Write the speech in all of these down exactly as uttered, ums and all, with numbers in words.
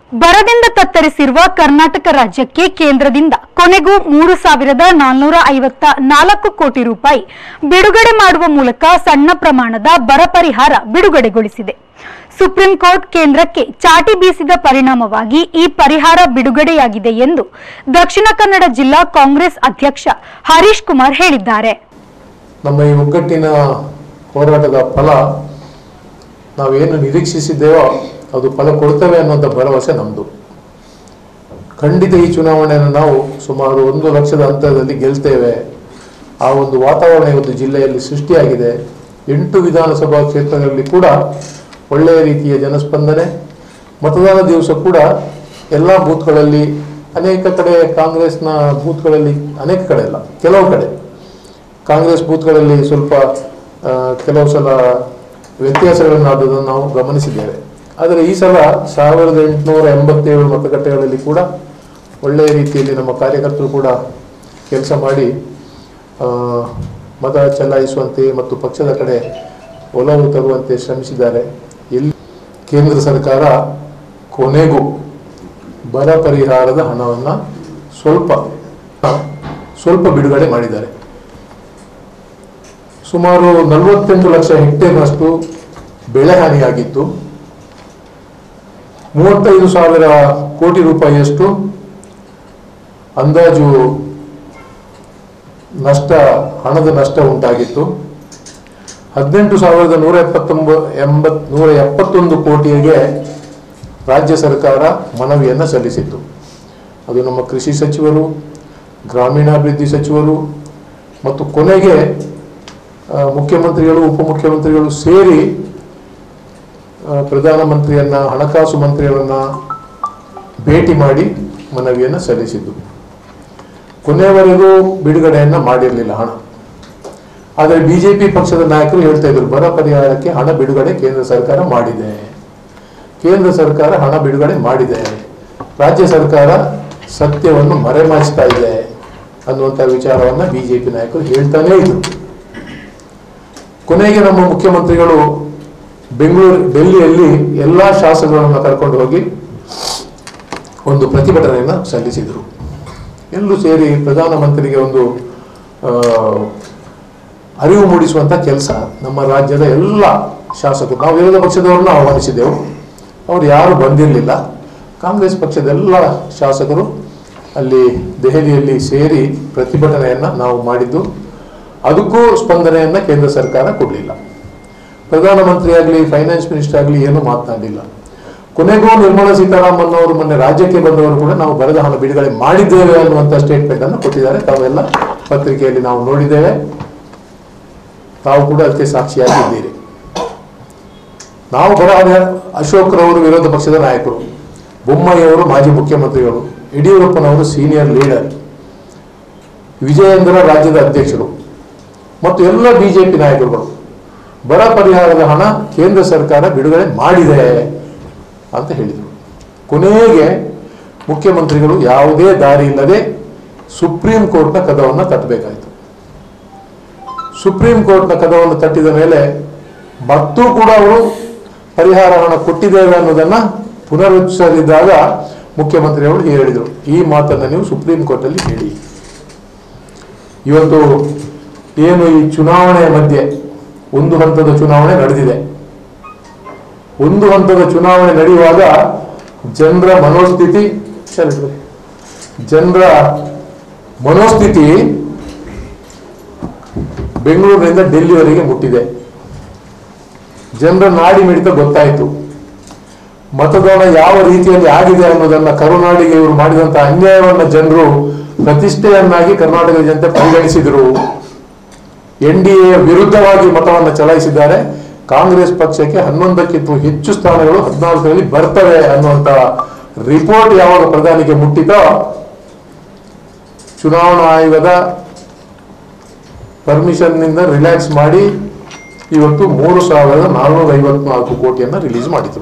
ಬರದಿಂದ ತತ್ತರಿಸಿರುವ ಕರ್ನಾಟಕ ರಾಜ್ಯಕ್ಕೆ ಕೇಂದ್ರದಿಂದ ಕೊನೆಗೂ ಮೂರು ಸಾವಿರದ ನಾಲ್ನೂರ ಐವತ್ತ ನಾಲ್ಕು ಕೋಟಿ ರೂಪಾಯಿ ಬಿಡುಗಡೆ ಮಾಡುವ ಮೂಲಕ ಸಣ್ಣ ಪ್ರಮಾಣದ ಬರ ಪರಿಹಾರ ಬಿಡುಗಡೆಗೊಳಿಸಿದೆ. ಸುಪ್ರೀಂ ಕೋರ್ಟ್ ಕೇಂದ್ರಕ್ಕೆ ಚಾಟಿ ಬೀಸಿದ ಪರಿಣಾಮವಾಗಿ ಈ ಪರಿಹಾರ ಬಿಡುಗಡೆಯಾಗಿದೆ ಎಂದು ದಕ್ಷಿಣ ಕನ್ನಡ ಜಿಲ್ಲಾ ಕಾಂಗ್ರೆಸ್ ಅಧ್ಯಕ್ಷ ಹರೀಶ್ ಕುಮಾರ್ ಹೇಳಿದ್ದಾರೆ. ನಮ್ಮ ಈ ಒಗ್ಗಟ್ಟಿನ ಹೋರಾಟದ ಫಲ ನಾವೇನು ನಿರೀಕ್ಷಿಸಿದ್ದೇವೋ ಅದು ಫಲ ಕೊಡ್ತೇವೆ ಅನ್ನುವಂಥ ಭರವಸೆ ನಮ್ಮದು. ಖಂಡಿತ ಈ ಚುನಾವಣೆಯನ್ನು ನಾವು ಸುಮಾರು ಒಂದು ಲಕ್ಷದ ಅಂತರದಲ್ಲಿ ಗೆಲ್ತೇವೆ. ಆ ಒಂದು ವಾತಾವರಣ ಇವತ್ತು ಜಿಲ್ಲೆಯಲ್ಲಿ ಸೃಷ್ಟಿಯಾಗಿದೆ. ಎಂಟು ವಿಧಾನಸಭಾ ಕ್ಷೇತ್ರಗಳಲ್ಲಿ ಕೂಡ ಒಳ್ಳೆಯ ರೀತಿಯ ಜನಸ್ಪಂದನೆ. ಮತದಾನ ದಿವಸ ಕೂಡ ಎಲ್ಲ ಬೂತ್ಗಳಲ್ಲಿ, ಅನೇಕ ಕಡೆ ಕಾಂಗ್ರೆಸ್ನ ಬೂತ್ಗಳಲ್ಲಿ, ಅನೇಕ ಕಡೆ ಅಲ್ಲ, ಕೆಲವು ಕಡೆ ಕಾಂಗ್ರೆಸ್ ಬೂತ್ಗಳಲ್ಲಿ ಸ್ವಲ್ಪ ಕೆಲವು ಸಲ ವ್ಯತ್ಯಾಸಗಳನ್ನಾದನ್ನು ನಾವು ಗಮನಿಸಿದ್ದೇವೆ. ಆದರೆ ಈ ಸಲ ಸಾವಿರದ ಎಂಟುನೂರ ಎಂಬತ್ತೇಳು ಮತಗಟ್ಟೆಗಳಲ್ಲಿ ಕೂಡ ಒಳ್ಳೆಯ ರೀತಿಯಲ್ಲಿ ನಮ್ಮ ಕಾರ್ಯಕರ್ತರು ಕೂಡ ಕೆಲಸ ಮಾಡಿ ಮತ ಚಲಾಯಿಸುವಂತೆ ಮತ್ತು ಪಕ್ಷದ ಕಡೆ ಒಲವು ತರುವಂತೆ ಶ್ರಮಿಸಿದ್ದಾರೆ. ಎಲ್ಲಿ ಕೇಂದ್ರ ಸರ್ಕಾರ ಕೊನೆಗೂ ಬರ ಪರಿಹಾರದ ಹಣವನ್ನು ಸ್ವಲ್ಪ ಸ್ವಲ್ಪ ಬಿಡುಗಡೆ ಮಾಡಿದ್ದಾರೆ. ಸುಮಾರು ನಲವತ್ತೆಂಟು ಲಕ್ಷ ಹೆಕ್ಟೇರ್ನಷ್ಟು ಬೆಳೆ ಹಾನಿಯಾಗಿತ್ತು. ಮೂವತ್ತೈದು ಸಾವಿರ ಕೋಟಿ ರೂಪಾಯಿಯಷ್ಟು ಅಂದಾಜು ನಷ್ಟ, ಹಣದ ನಷ್ಟ ಉಂಟಾಗಿತ್ತು. ಹದಿನೆಂಟು ಸಾವಿರದ ನೂರ ಎಪ್ಪತ್ತೊಂಬ ಎಂಬತ್ ನೂರ ಎಪ್ಪತ್ತೊಂದು ಕೋಟಿಗೆ ರಾಜ್ಯ ಸರ್ಕಾರ ಮನವಿಯನ್ನು ಸಲ್ಲಿಸಿತ್ತು. ಅದು ನಮ್ಮ ಕೃಷಿ ಸಚಿವರು, ಗ್ರಾಮೀಣಾಭಿವೃದ್ಧಿ ಸಚಿವರು ಮತ್ತು ಕೊನೆಗೆ ಮುಖ್ಯಮಂತ್ರಿಗಳು, ಉಪಮುಖ್ಯಮಂತ್ರಿಗಳು ಸೇರಿ ಪ್ರಧಾನಮಂತ್ರಿಯನ್ನ, ಹಣಕಾಸು ಮಂತ್ರಿಯವರನ್ನ ಭೇಟಿ ಮಾಡಿ ಮನವಿಯನ್ನು ಸಲ್ಲಿಸಿದ್ದು. ಕೊನೆಯವರೆಗೂ ಬಿಡುಗಡೆಯನ್ನ ಮಾಡಿರಲಿಲ್ಲ ಹಣ. ಆದರೆ ಬಿಜೆಪಿ ಪಕ್ಷದ ನಾಯಕರು ಹೇಳ್ತಾ ಇದ್ರು, ಬರ ಪರಿಹಾರಕ್ಕೆ ಹಣ ಬಿಡುಗಡೆ ಕೇಂದ್ರ ಸರ್ಕಾರ ಮಾಡಿದೆ, ಕೇಂದ್ರ ಸರ್ಕಾರ ಹಣ ಬಿಡುಗಡೆ ಮಾಡಿದೆ, ರಾಜ್ಯ ಸರ್ಕಾರ ಸತ್ಯವನ್ನು ಮರೆಮಾಚ್ತಾ ಇದೆ ಅನ್ನುವಂಥ ವಿಚಾರವನ್ನ ಬಿಜೆಪಿ ನಾಯಕರು ಹೇಳ್ತಾನೇ ಇದ್ರು. ಕೊನೆಗೆ ನಮ್ಮ ಮುಖ್ಯಮಂತ್ರಿಗಳು ಬೆಂಗಳೂರು ಡೆಲ್ಲಿಯಲ್ಲಿ ಎಲ್ಲ ಶಾಸಕರನ್ನು ಕರ್ಕೊಂಡು ಹೋಗಿ ಒಂದು ಪ್ರತಿಭಟನೆಯನ್ನು ಸಲ್ಲಿಸಿದರು. ಎಲ್ಲರೂ ಸೇರಿ ಪ್ರಧಾನಮಂತ್ರಿಗೆ ಒಂದು ಅರಿವು ಮೂಡಿಸುವಂಥ ಕೆಲಸ ನಮ್ಮ ರಾಜ್ಯದ ಎಲ್ಲ ಶಾಸಕರು, ನಾವು ವಿರೋಧ ಪಕ್ಷದವರನ್ನು ಆಹ್ವಾನಿಸಿದೆವು, ಅವರು ಯಾರು ಬಂದಿರಲಿಲ್ಲ. ಕಾಂಗ್ರೆಸ್ ಪಕ್ಷದ ಎಲ್ಲ ಶಾಸಕರು ಅಲ್ಲಿ ದೆಹಲಿಯಲ್ಲಿ ಸೇರಿ ಪ್ರತಿಭಟನೆಯನ್ನು ನಾವು ಮಾಡಿದ್ದು. ಅದಕ್ಕೂ ಸ್ಪಂದನೆಯನ್ನು ಕೇಂದ್ರ ಸರ್ಕಾರ ಕೊಡಲಿಲ್ಲ. ಪ್ರಧಾನಮಂತ್ರಿ ಆಗಲಿ, ಫೈನಾನ್ಸ್ ಮಿನಿಸ್ಟರ್ ಆಗಲಿ ಏನೂ ಮಾತನಾಡಲಿಲ್ಲ. ಕೊನೆಗೂ ನಿರ್ಮಲಾ ಸೀತಾರಾಮನ್ ಅವರು ಮೊನ್ನೆ ರಾಜ್ಯಕ್ಕೆ ಬಂದವರು ಕೂಡ ನಾವು ಬರದ ಹಣ ಬಿಡುಗಡೆ ಮಾಡಿದ್ದೇವೆ ಅನ್ನುವಂಥ ಸ್ಟೇಟ್ಮೆಂಟ್ ಅನ್ನು ಕೊಟ್ಟಿದ್ದಾರೆ. ತಾವೆಲ್ಲ ಪತ್ರಿಕೆಯಲ್ಲಿ ನಾವು ನೋಡಿದ್ದೇವೆ, ತಾವು ಕೂಡ ಅದಕ್ಕೆ ಸಾಕ್ಷಿಯಾಗಿದ್ದೀರಿ. ನಾವು ಬರ ಅಶೋಕ್ ರವರು ವಿರೋಧ ಪಕ್ಷದ ನಾಯಕರು, ಬೊಮ್ಮಾಯಿಯವರು ಮಾಜಿ ಮುಖ್ಯಮಂತ್ರಿಗಳು, ಯಡಿಯೂರಪ್ಪನವರು ಸೀನಿಯರ್ ಲೀಡರ್, ವಿಜಯೇಂದ್ರ ರಾಜ್ಯದ ಅಧ್ಯಕ್ಷರು ಮತ್ತು ಎಲ್ಲ ಬಿಜೆಪಿ ನಾಯಕರುಗಳು ಬರ ಪರಿಹಾರದ ಹಣ ಕೇಂದ್ರ ಸರ್ಕಾರ ಬಿಡುಗಡೆ ಮಾಡಿದೆ ಅಂತ ಹೇಳಿದರು. ಕೊನೆಗೆ ಮುಖ್ಯಮಂತ್ರಿಗಳು ಯಾವುದೇ ದಾರಿ ಇಲ್ಲದೆ ಸುಪ್ರೀಂ ಕೋರ್ಟ್ನ ಕದವನ್ನು ತಟ್ಟಬೇಕಾಯಿತು. ಸುಪ್ರೀಂ ಕೋರ್ಟ್ನ ಕದವನ್ನು ತಟ್ಟಿದ ಮೇಲೆ ಮತ್ತೂ ಕೂಡ ಅವರು ಪರಿಹಾರ ಹಣ ಕೊಟ್ಟಿದ್ದೇವೆ ಅನ್ನೋದನ್ನ ಪುನರುಚ್ಚರಿಸಿದಾಗ ಮುಖ್ಯಮಂತ್ರಿಗಳು ಹೇಳಿದರು, ಈ ಮಾತನ್ನು ನೀವು ಸುಪ್ರೀಂ ಕೋರ್ಟಲ್ಲಿ ಹೇಳಿ. ಇವತ್ತು ಏನು ಈ ಚುನಾವಣೆಯ ಮಧ್ಯೆ ಒಂದು ಹಂತದ ಚುನಾವಣೆ ನಡೆದಿದೆ. ಒಂದು ಹಂತದ ಚುನಾವಣೆ ನಡೆಯುವಾಗ ಜನರ ಮನೋಸ್ಥಿತಿ ಜನರ ಮನೋಸ್ಥಿತಿ ಬೆಂಗಳೂರಿನಿಂದ ಡೆಲ್ಲಿವರೆಗೆ ಮುಟ್ಟಿದೆ. ಜನರ ನಾಡಿ ಮಿಡಿತ ಗೊತ್ತಾಯಿತು. ಮತದಾನ ಯಾವ ರೀತಿಯಲ್ಲಿ ಆಗಿದೆ ಅನ್ನೋದನ್ನ, ಕರುನಾಡಿಗೆ ಇವರು ಮಾಡಿದಂತಹ ಅನ್ಯಾಯವನ್ನ ಜನರು ಪ್ರತಿಷ್ಠೆಯನ್ನಾಗಿ ಕರ್ನಾಟಕದ ಜನತೆ ಪರಿಗಣಿಸಿದರು. ಎನ್ ಡಿ ಎ ವಿರುದ್ಧವಾಗಿ ಮತವನ್ನು ಚಲಾಯಿಸಿದ್ದಾರೆ. ಕಾಂಗ್ರೆಸ್ ಪಕ್ಷಕ್ಕೆ ಹನ್ನೊಂದಕ್ಕಿಂತ ಹೆಚ್ಚು ಸ್ಥಾನಗಳು ಹದಿನಾಲ್ಕರಲ್ಲಿ ಬರ್ತವೆ ಅನ್ನುವಂತ ರಿಪೋರ್ಟ್ ಯಾವಾಗ ಪ್ರಧಾನಿಗೆ ಮುಟ್ಟಿತೋ, ಚುನಾವಣಾ ಆಯೋಗದ ಪರ್ಮಿಷನ್ ನಿಂದ ರಿಲ್ಯಾಕ್ಸ್ ಮಾಡಿ ಇವತ್ತು ಮೂರು ಸಾವಿರದ ನಾಲ್ನೂರ ಐವತ್ನಾಲ್ಕು ಕೋಟಿಯನ್ನು ರಿಲೀಸ್ ಮಾಡಿದ್ರು.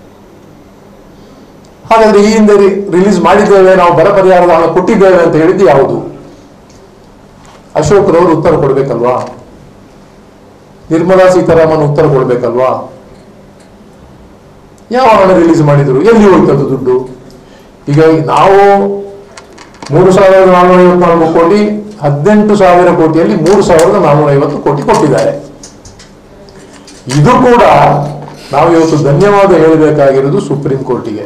ಹಾಗಾದ್ರೆ ಈ ಹಿಂದೆ ರಿಲೀಸ್ ಮಾಡಿದ್ದೇವೆ, ನಾವು ಬರ ಪರಿಹಾರದ ಹಣ ಕೊಟ್ಟಿದ್ದೇವೆ ಅಂತ ಹೇಳಿದ್ದು ಯಾವುದು? ಅಶೋಕ್ ರವರು ಉತ್ತರ ಕೊಡಬೇಕಲ್ವಾ? ನಿರ್ಮಲಾ ಸೀತಾರಾಮನ್ ಉತ್ತರ ಕೊಡಬೇಕಲ್ವಾ? ಯಾವ ಹಣ ರಿಲೀಸ್ ಮಾಡಿದ್ರು, ಎಲ್ಲಿ ಹೋಗ್ತದ್ದು ದುಡ್ಡು? ಈಗ ನಾವು ಮೂರು ಸಾವಿರದ ನಾನ್ನೂರ ಐವತ್ನಾಲ್ಕು ಕೋಟಿ ಹದಿನೆಂಟು ಸಾವಿರ ಕೋಟಿಯಲ್ಲಿ ಮೂರು ಸಾವಿರದ ನಾನ್ನೂರ ಐವತ್ತು ಕೋಟಿ ಕೊಟ್ಟಿದ್ದಾರೆ. ಇದು ಕೂಡ ನಾವು ಇವತ್ತು ಧನ್ಯವಾದ ಹೇಳಬೇಕಾಗಿರೋದು ಸುಪ್ರೀಂ ಕೋರ್ಟಿಗೆ.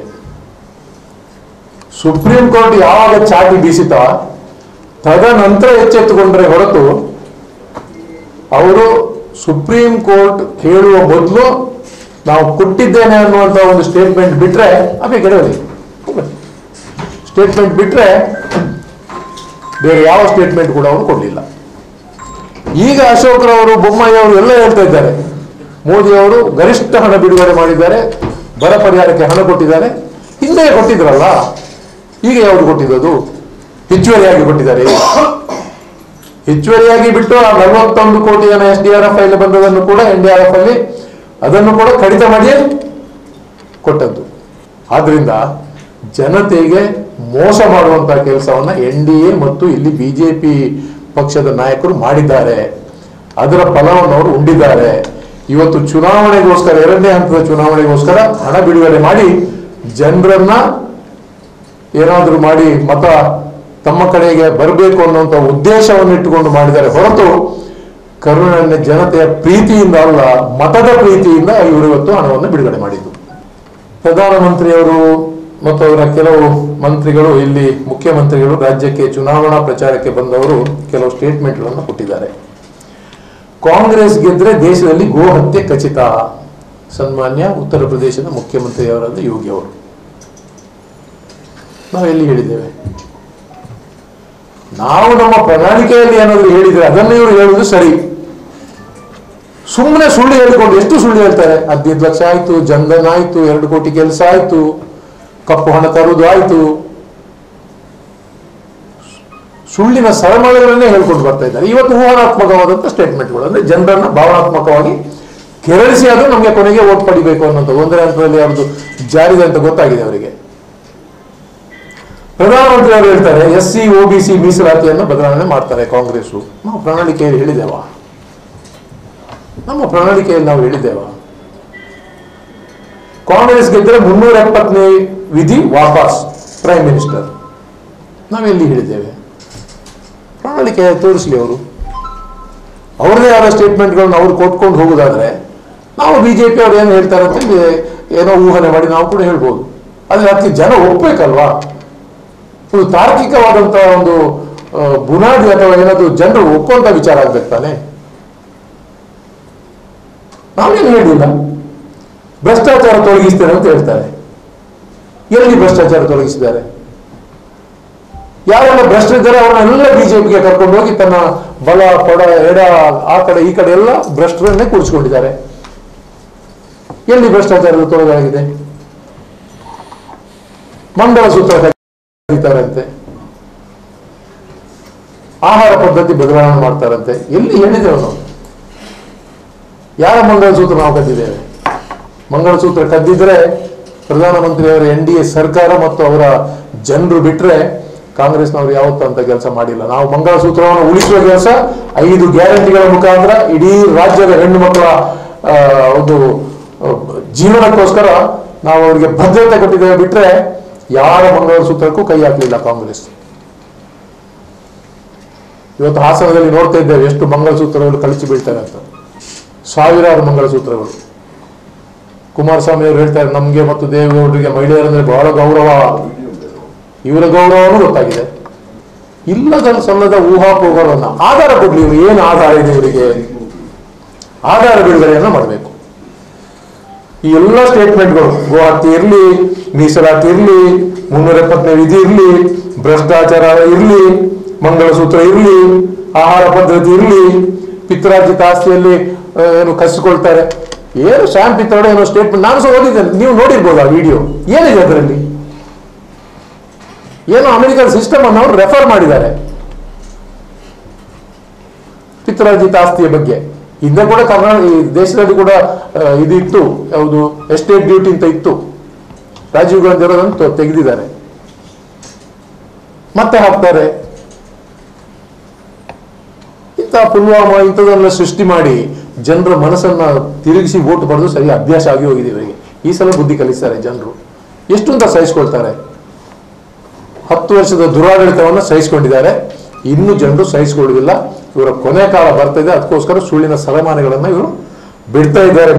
ಸುಪ್ರೀಂ ಕೋರ್ಟ್ ಯಾವಾಗ ಚಾಟಿ ಬೀಸಿತ ತದನಂತರ ಎಚ್ಚೆತ್ತುಕೊಂಡ್ರೆ ಹೊರತು ಅವರು ಸುಪ್ರೀಂ ಕೋರ್ಟ್ ಹೇಳುವ ಮೊದಲು ನಾವು ಕೊಟ್ಟಿದ್ದೇನೆ ಅನ್ನುವಂತ ಒಂದು ಸ್ಟೇಟ್ಮೆಂಟ್ ಬಿಟ್ರೆ ಅದೇ ಕೆಡವಲಿ ಸ್ಟೇಟ್ಮೆಂಟ್ ಬಿಟ್ರೆ ಬೇರೆ ಯಾವ ಸ್ಟೇಟ್ಮೆಂಟ್ ಕೂಡ ಅವರು ಕೊಡಲಿಲ್ಲ. ಈಗ ಅಶೋಕ್ರವರು, ಬೊಮ್ಮಾಯಿ ಅವರು ಎಲ್ಲ ಹೇಳ್ತಾ ಇದ್ದಾರೆ, ಮೋದಿ ಅವರು ಗರಿಷ್ಠ ಹಣ ಬಿಡುಗಡೆ ಮಾಡಿದ್ದಾರೆ, ಬರ ಪರಿಹಾರಕ್ಕೆ ಹಣ ಕೊಟ್ಟಿದ್ದಾರೆ. ಹಿಂದೆ ಕೊಟ್ಟಿದ್ರಲ್ಲ, ಈಗ ಯಾವುದು ಕೊಟ್ಟಿದ್ದು? ಹೆಚ್ಚುವರಿಯಾಗಿ ಕೊಟ್ಟಿದ್ದಾರೆ. ಹೆಚ್ಚುವರಿಯಾಗಿ ಬಿಟ್ಟು ಆ ನಲವತ್ತೊಂದು ಕೋಟಿ ಜನ ಎಸ್ ಡಿ ಆರ್ ಎಫ್ ಅಲ್ಲಿ ಬಂದದನ್ನು ಕೂಡ ಎನ್ ಡಿ ಆರ್ ಎಫ್ ಅಲ್ಲಿ ಅದನ್ನು ಕೂಡ ಕಡಿತ ಮಾಡಿ ಕೊಟ್ಟದ್ದು. ಆದ್ರಿಂದ ಜನತೆಗೆ ಮೋಸ ಮಾಡುವಂತಹ ಕೆಲಸವನ್ನ ಎನ್ ಡಿ ಎ ಮತ್ತು ಇಲ್ಲಿ ಬಿಜೆಪಿ ಪಕ್ಷದ ನಾಯಕರು ಮಾಡಿದ್ದಾರೆ. ಅದರ ಫಲವನ್ನು ಅವರು ಉಂಡಿದ್ದಾರೆ. ಇವತ್ತು ಚುನಾವಣೆಗೋಸ್ಕರ, ಎರಡನೇ ಹಂತದ ಚುನಾವಣೆಗೋಸ್ಕರ ಹಣ ಬಿಡುಗಡೆ ಮಾಡಿ ಜನರನ್ನ ಏನಾದರೂ ಮಾಡಿ ಮತ ತಮ್ಮ ಕಡೆಗೆ ಬರಬೇಕು ಅನ್ನುವಂಥ ಉದ್ದೇಶವನ್ನು ಇಟ್ಟುಕೊಂಡು ಮಾಡಿದ್ದಾರೆ ಹೊರತು ಕರುಣಾನ್ಯ ಜನತೆಯ ಪ್ರೀತಿಯಿಂದ ಅಲ್ಲ, ಮತದ ಪ್ರೀತಿಯಿಂದ ಇವರು ಇವತ್ತು ಹಣವನ್ನು ಬಿಡುಗಡೆ ಮಾಡಿದ್ದು. ಪ್ರಧಾನಮಂತ್ರಿಯವರು ಮತ್ತು ಅವರ ಕೆಲವು ಮಂತ್ರಿಗಳು, ಇಲ್ಲಿ ಮುಖ್ಯಮಂತ್ರಿಗಳು ರಾಜ್ಯಕ್ಕೆ ಚುನಾವಣಾ ಪ್ರಚಾರಕ್ಕೆ ಬಂದವರು ಕೆಲವು ಸ್ಟೇಟ್ಮೆಂಟ್ಗಳನ್ನು ಕೊಟ್ಟಿದ್ದಾರೆ. ಕಾಂಗ್ರೆಸ್ ಗೆದ್ರೆ ದೇಶದಲ್ಲಿ ಗೋ ಹತ್ಯೆ ಖಚಿತ. ಸನ್ಮಾನ್ಯ ಉತ್ತರ ಪ್ರದೇಶದ ಮುಖ್ಯಮಂತ್ರಿಯವರಾದ ಯೋಗಿ ಅವರು. ನಾವು ಎಲ್ಲಿ ಹೇಳಿದ್ದೇವೆ? ನಾವು ನಮ್ಮ ಪ್ರಣಾಳಿಕೆಯಲ್ಲಿ ಏನಾದರೂ ಹೇಳಿದ್ರೆ ಅದನ್ನು ಇವರು ಹೇಳುವುದು ಸರಿ. ಸುಮ್ಮನೆ ಸುಳ್ಳು ಹೇಳಿಕೊಂಡು ಎಷ್ಟು ಸುಳ್ಳು ಹೇಳ್ತಾರೆ. ಹದಿನೈದು ಲಕ್ಷ ಆಯ್ತು, ಜನ್ಧನ್ ಆಯ್ತು, ಎರಡು ಕೋಟಿ ಕೆಲಸ ಆಯ್ತು, ಕಪ್ಪು ಹಣ ತರುವುದು ಆಯ್ತು, ಸುಳ್ಳಿನ ಸರಮಾಲೆಗಳನ್ನೇ ಹೇಳ್ಕೊಂಡು ಬರ್ತಾ ಇದ್ದಾರೆ. ಇವತ್ತು ಊಹಾತ್ಮಕವಾದಂತಹ ಸ್ಟೇಟ್ಮೆಂಟ್ಗಳು, ಅಂದ್ರೆ ಜನರನ್ನ ಭಾವನಾತ್ಮಕವಾಗಿ ಕೆರಳಿಸಿ ಅದು ನಮಗೆ ಕೊನೆಗೆ ಓಟ್ ಪಡಿಬೇಕು ಅನ್ನೋದು ಒಂದನೇ ಹಂತದಲ್ಲಿ ಯಾವುದು ಜಾರಿದೆ ಅಂತ ಗೊತ್ತಾಗಿದೆ ಅವರಿಗೆ. ಪ್ರಧಾನಮಂತ್ರಿ ಅವರು ಹೇಳ್ತಾರೆ S C O B C ಮೀಸಲಾತಿಯನ್ನು ಬದಲಾವಣೆ ಮಾಡ್ತಾರೆ ಕಾಂಗ್ರೆಸ್. ನಾವು ಪ್ರಣಾಳಿಕೆಯಲ್ಲಿ ಹೇಳಿದ್ದೇವಾ? ನಮ್ಮ ಪ್ರಣಾಳಿಕೆಯಲ್ಲಿ ನಾವು ಹೇಳಿದ್ದೇವಾ? ಕಾಂಗ್ರೆಸ್ ಗೆದ್ದರೆ ಮುನ್ನೂರ ಎಪ್ಪತ್ತನೇ ವಿಧಿ ವಾಪಸ್ ಪ್ರೈಮ್ ಮಿನಿಸ್ಟರ್. ನಾವೆಲ್ಲಿ ಹೇಳಿದ್ದೇವೆ? ಪ್ರಣಾಳಿಕೆ ತೋರಿಸಲಿ ಅವರು. ಅವ್ರದೇ ಆದ ಸ್ಟೇಟ್ಮೆಂಟ್ಗಳನ್ನು ಅವ್ರು ಕೊಟ್ಕೊಂಡು ಹೋಗುದಾದ್ರೆ ನಾವು ಬಿಜೆಪಿ ಅವ್ರು ಏನು ಹೇಳ್ತಾರೆ ಅಂತ ಏನೋ ಊಹನೆ ಮಾಡಿ ನಾವು ಕೂಡ ಹೇಳ್ಬೋದು. ಆದ್ರೆ ಅದಕ್ಕೆ ಜನ ಒಪ್ಬೇಕಲ್ವಾ? ಒಂದು ತಾರ್ಕಿಕವಾದಂತಹ ಒಂದು ಬುನಾದಿ ಅಥವಾ ಏನಾದ್ರು ಜನರು ಒಪ್ಪುವಂತ ವಿಚಾರ ಆಗ್ಬೇಕು ತಾನೆ. ನಾವೇನು ಹೇಳಿಲ್ಲ. ಭ್ರಷ್ಟಾಚಾರ ತೊಲಗಿಸ್ತೇನೆ ಅಂತ ಹೇಳ್ತಾರೆ. ಎಲ್ಲಿ ಭ್ರಷ್ಟಾಚಾರ ತೊಲಗಿಸಿದ್ದಾರೆ? ಯಾರೆಲ್ಲ ಭ್ರಷ್ಟರಿದ್ದಾರೆ ಅವರನ್ನೆಲ್ಲ ಬಿಜೆಪಿಗೆ ಕರ್ಕೊಂಡು ಹೋಗಿ ತನ್ನ ಬಲ ಕೊಡ ಎಡ ಆ ಕಡೆ ಈ ಕಡೆ ಎಲ್ಲ ಭ್ರಷ್ಟರನ್ನೇ ಕೂರಿಸಿಕೊಂಡಿದ್ದಾರೆ. ಎಲ್ಲಿ ಭ್ರಷ್ಟಾಚಾರದ ತೊಲಗಾಗಿದೆ? ಮಂಗಳಸೂತ್ರ ಕರೀತಾರಂತೆ, ಆಹಾರ ಪದ್ಧತಿ ಬದಲಾವಣೆ ಮಾಡ್ತಾರಂತೆ. ಎಲ್ಲಿ ಹೇಳಿದ್ದೇವೆ ನಾವು? ಯಾರ ಮಂಗಳಸೂತ್ರ ನಾವು ಕದ್ದಿದ್ದೇವೆ? ಮಂಗಳಸೂತ್ರ ಕದ್ದಿದ್ರೆ ಪ್ರಧಾನಮಂತ್ರಿಯವರ ಎನ್ ಡಿ ಎ ಸರ್ಕಾರ ಮತ್ತು ಅವರ ಜನರು ಬಿಟ್ರೆ ಕಾಂಗ್ರೆಸ್ನವರು ಯಾವತ್ತೂ ಅಂತ ಕೆಲಸ ಮಾಡಿಲ್ಲ. ನಾವು ಮಂಗಳಸೂತ್ರವನ್ನು ಉಳಿಸುವ ಕೆಲಸ ಐದು ಗ್ಯಾರಂಟಿಗಳ ಮುಖಾಂತರ ಇಡೀ ರಾಜ್ಯದ ಹೆಣ್ಣು ಮಕ್ಕಳ ಒಂದು ಜೀವನಕ್ಕೋಸ್ಕರ ನಾವು ಅವರಿಗೆ ಭದ್ರತೆ ಕೊಟ್ಟಿದ್ದೇವೆ ಬಿಟ್ರೆ ಯಾರ ಮಂಗಳಸೂತ್ರಕ್ಕೂ ಕೈ ಹಾಕಲಿಲ್ಲ ಕಾಂಗ್ರೆಸ್. ಇವತ್ತು ಹಾಸನದಲ್ಲಿ ನೋಡ್ತಾ ಇದ್ದೇವೆ ಎಷ್ಟು ಮಂಗಳಸೂತ್ರಗಳು ಕಳಚಿ ಬೀಳ್ತವೆ ಅಂತ. ಸಾವಿರಾರು ಮಂಗಳಸೂತ್ರಗಳು. ಕುಮಾರಸ್ವಾಮಿ ಅವರು ಹೇಳ್ತಾರೆ ನಮ್ಗೆ ಮತ್ತು ದೇವೇಗೌಡರಿಗೆ ಮಹಿಳೆಯರಂದ್ರೆ ಬಹಳ ಗೌರವ. ಇವರ ಗೌರವನೂ ಗೊತ್ತಾಗಿದೆ. ಇಲ್ಲದ ಸಲ್ಲದ ಊಹಾಪೋಹಗಳನ್ನು ಆಧಾರ ಕೊಡ್ಲಿ. ಇವರು ಏನು ಆಧಾರ ಇದೆ ಇವರಿಗೆ? ಆಧಾರ ಬಿಡುಗಡೆಯನ್ನು ಮಾಡಬೇಕು. ಈ ಎಲ್ಲ ಸ್ಟೇಟ್ಮೆಂಟ್ಗಳು, ಗೋ ಹತ್ಯೆ ಇರ್ಲಿ, ಮೀಸಲಾತಿ ಇರ್ಲಿ, ಮುನ್ನೂರ ಎಪ್ಪತ್ತನೇ ವಿಧಿ ಇರ್ಲಿ, ಭ್ರಷ್ಟಾಚಾರ ಇರ್ಲಿ, ಮಂಗಳಸೂತ್ರ ಇರ್ಲಿ, ಆಹಾರ ಪದ್ಧತಿ ಇರ್ಲಿ, ಪಿತ್ರಾರ್ಜಿತ ಆಸ್ತಿಯಲ್ಲಿ ಏನು ಕಸಿಕೊಳ್ತಾರೆ, ಏನು ಶ್ಯಾಮ್ ಪಿತ್ರೋಡ ಏನೋ ಸ್ಟೇಟ್ಮೆಂಟ್ ನಾನು ಸಹ ಓದಿದ್ದೇನೆ, ನೀವು ನೋಡಿರ್ಬೋದು ಆ ವಿಡಿಯೋ. ಏನಿದೆ ಅದರಲ್ಲಿ? ಏನೋ ಅಮೆರಿಕನ್ ಸಿಸ್ಟಮ್ ಅನ್ನು ಅವರು ರೆಫರ್ ಮಾಡಿದ್ದಾರೆ ಪಿತ್ರಾರ್ಜಿತ ಆಸ್ತಿಯ ಬಗ್ಗೆ. ಹಿಂದೆ ಕೂಡ ಕರ್ನಾಟಕ ಈ ದೇಶದಲ್ಲಿ ಕೂಡ ಇದು ಇತ್ತು, ಯಾವುದು ಎಸ್ಟೇಟ್ ಡ್ಯೂಟಿ ಅಂತ ಇತ್ತು. ರಾಜೀವ್ ಗಾಂಧಿ ಅವರನ್ನು ತೆಗೆದಿದ್ದಾರೆ, ಮತ್ತೆ ಹಾಕ್ತಾರೆ. ಇಂಥ ಪುಲ್ವಾಮಾ ಇಂಥದನ್ನೆಲ್ಲ ಸೃಷ್ಟಿ ಮಾಡಿ ಜನರ ಮನಸ್ಸನ್ನ ತಿರುಗಿಸಿ ವೋಟ್ ಪಡೆದು ಸರಿ ಅಭ್ಯಾಸ ಆಗಿ ಹೋಗಿದೆ ಇವರಿಗೆ. ಈ ಸಲ ಬುದ್ಧಿ ಕಲಿಸ್ತಾರೆ ಜನರು. ಎಷ್ಟು ಅಂತ ಸಹಿಸ್ಕೊಳ್ತಾರೆ? ಹತ್ತು ವರ್ಷದ ದುರಾಡಳಿತವನ್ನು ಸಹಿಸಿಕೊಂಡಿದ್ದಾರೆ, ಇನ್ನು ಜನರು ಸಹಿಸಿಕೊಳ್ಳುವುದಿಲ್ಲ. ಇವರ ಕೊನೆ ಕಾಲ ಬರ್ತಾ ಇದೆ, ಅದಕ್ಕೋಸ್ಕರ ಸುಳ್ಳಿನ ಸರಮಾನೆಗಳನ್ನು ಇವರು ಬಿಡ್ತಾ ಇದ್ದಾರೆ.